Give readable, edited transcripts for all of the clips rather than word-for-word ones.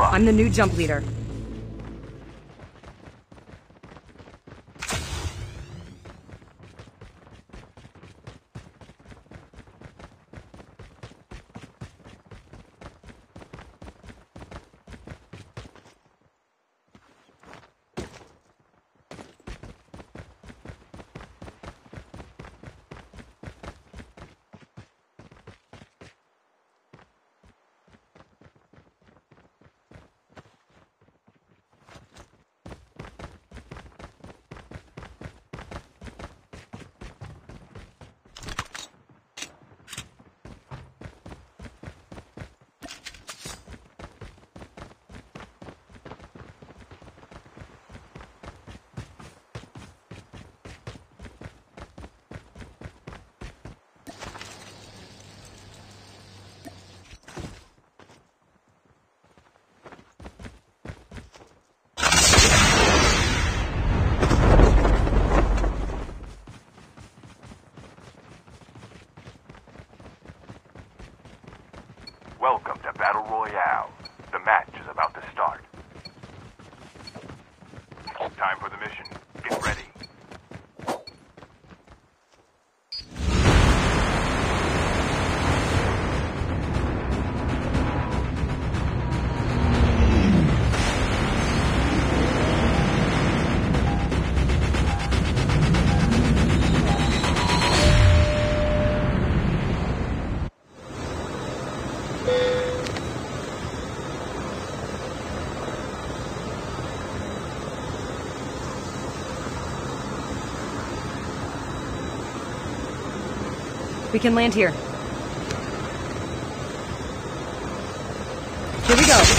luck. I'm the new jump leader. Welcome to Battle Royale. The match is about to start. Time for the mission. Get ready. We can land here. Here we go.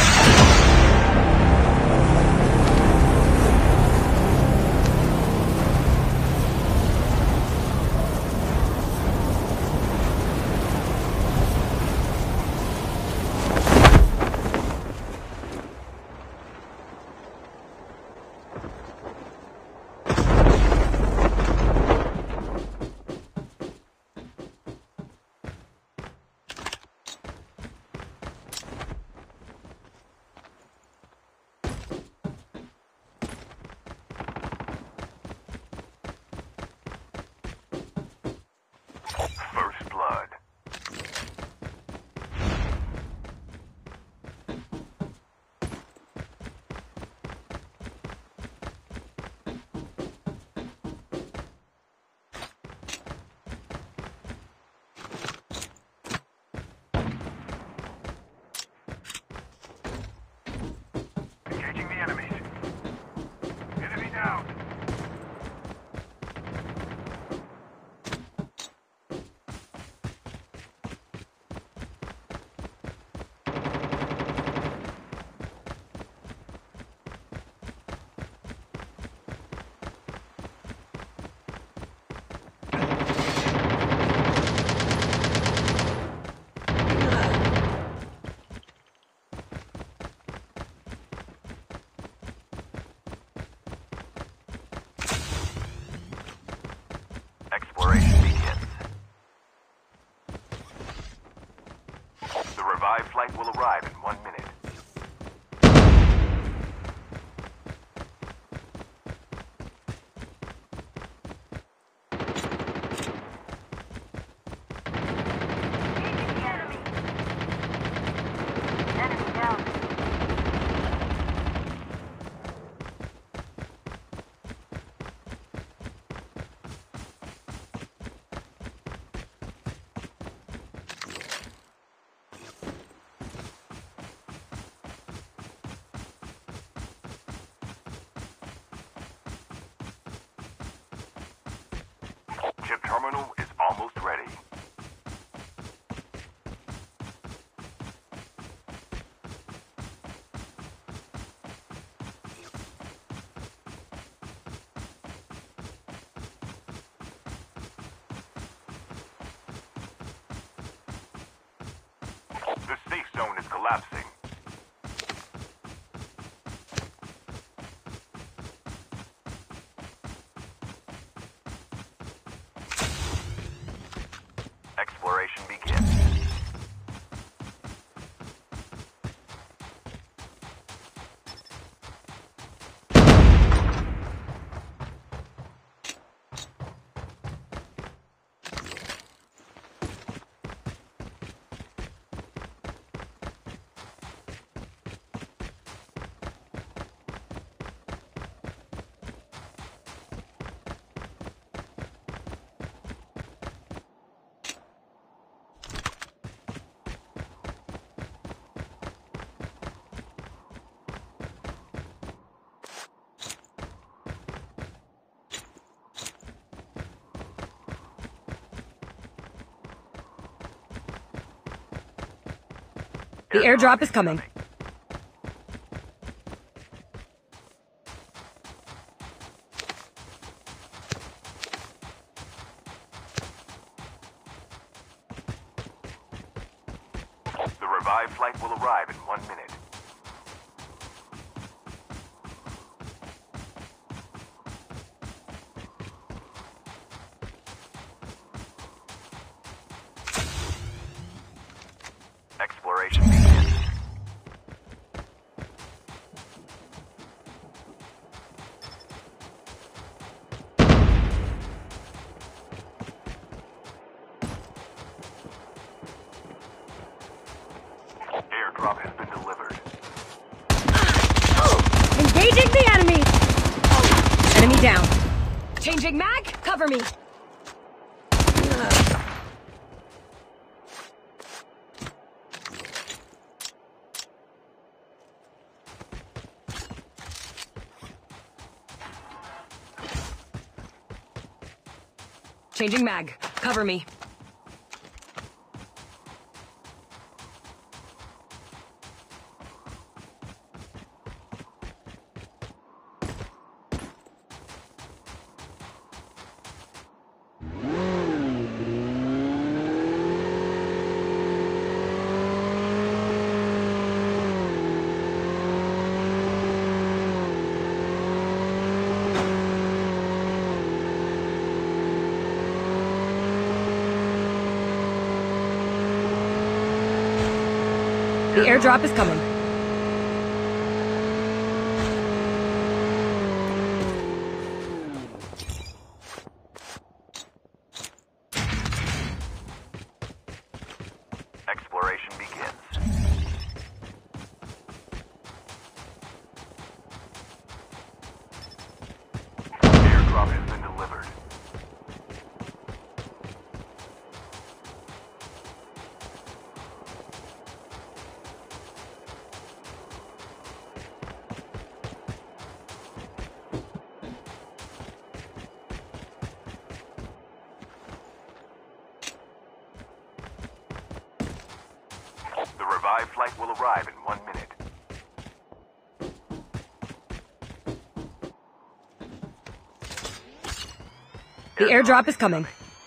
First blood. Engaging the enemies. Enemy down. Exploration begins. The revived flight will arrive in 1 minute. Enemy down. Chip terminal is almost ready. The safe zone is collapsing. Exploration begins. The airdrop is coming. The revived flight will arrive in 1 minute. Exploration begins. Airdrop has been delivered. Engaging the enemy! Enemy down. Changing mag, cover me. Changing mag, cover me. The airdrop is coming. Exploration begins. Airdrop has been delivered. The revived flight will arrive in 1 minute. The airdrop is coming.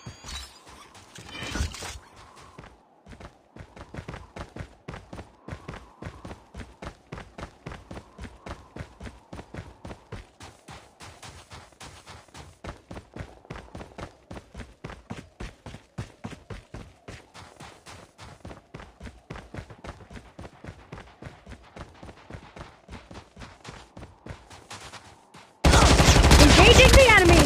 Engaging the enemy!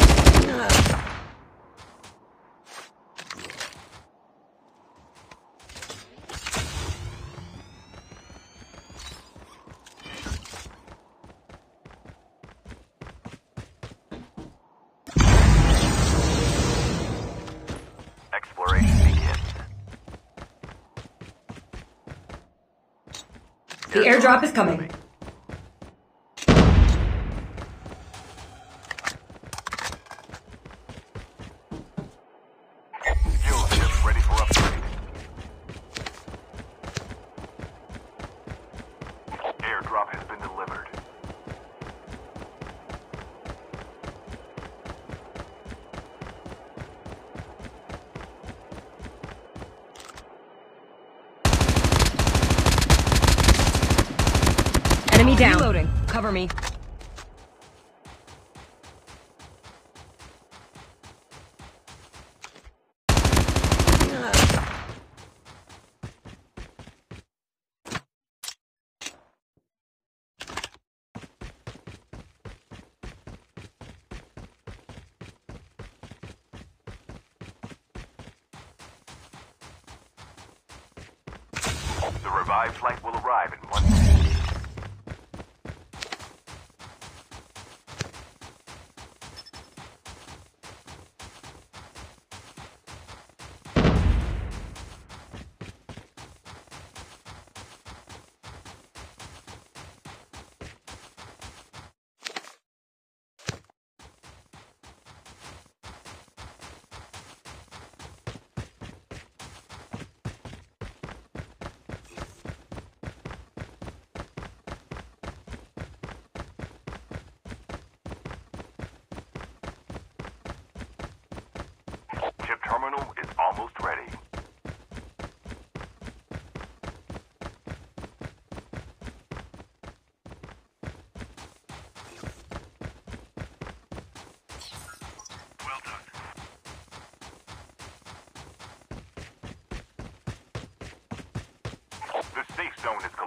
Exploration begins. The airdrop is coming. Fuel ships ready for upgrade. Airdrop has been delivered. Enemy down. Reloading. Cover me. The revived flight will arrive in 1 minute.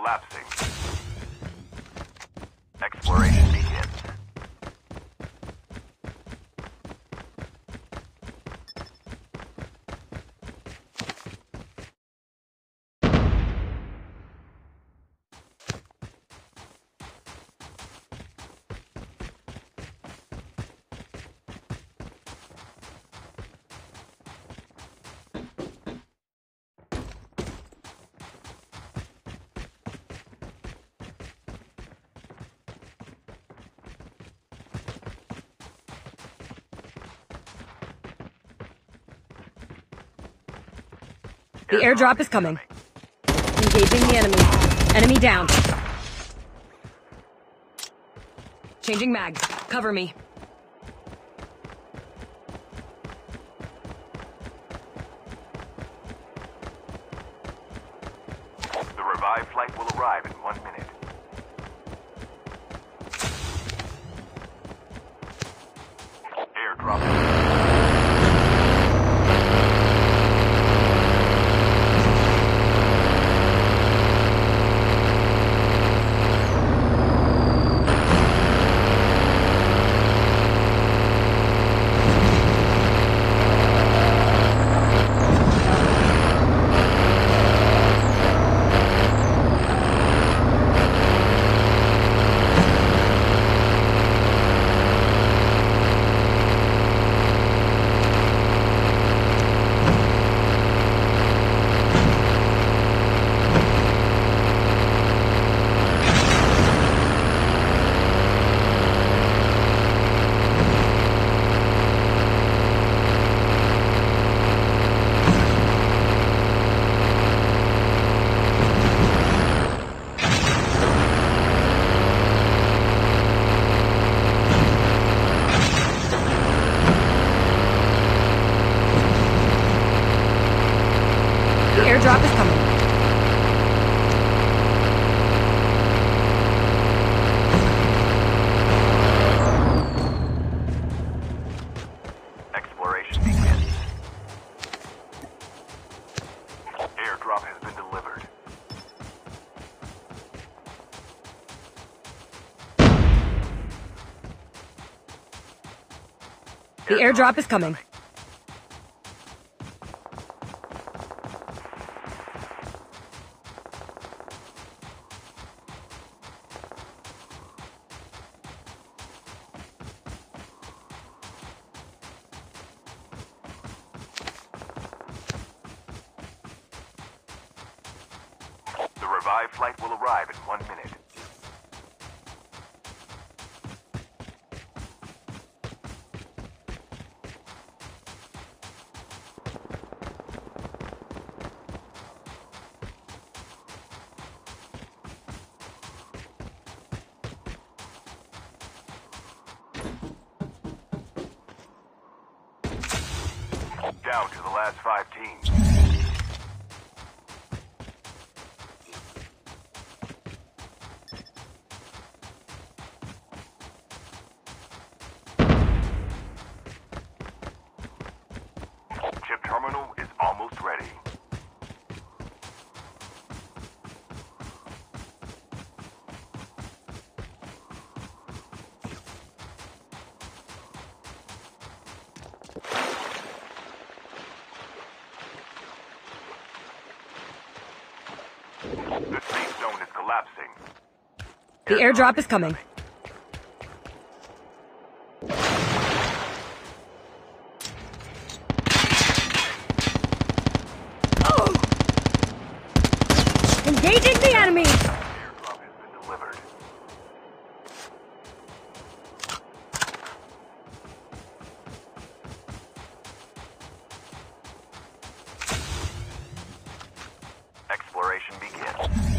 collapsing. Exploration begins. The airdrop is coming. Engaging the enemy. Enemy down. Changing mag. Cover me. The revived flight will arrive in 1 minute. Airdrop. Airdrop is coming. Exploration begins. Airdrop has been delivered. The airdrop is coming. The revived flight will arrive in 1 minute. Down to the last 5 teams. Chip terminal is almost ready. The safe zone is collapsing. The airdrop is coming. Engaging the enemy! Airdrop has been delivered. Exploration begins.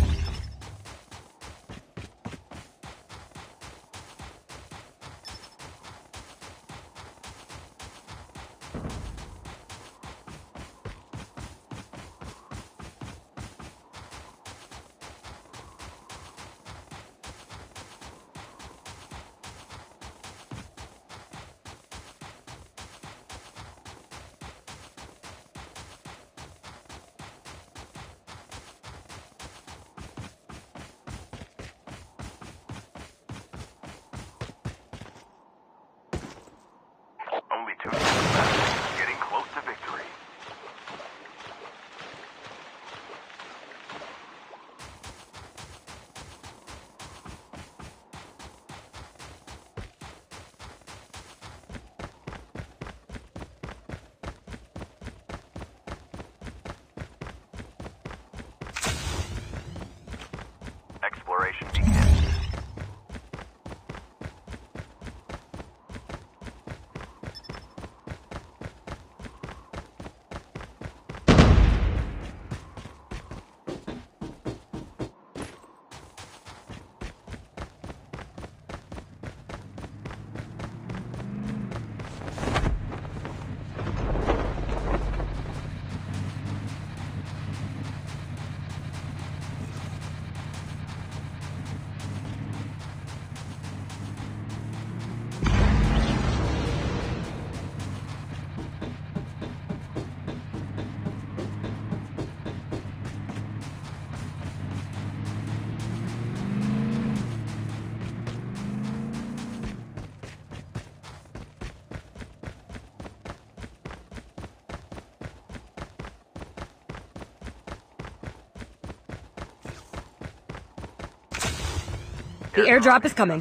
The airdrop is coming.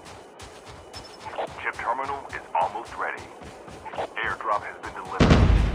Chip terminal is almost ready. Airdrop has been delivered.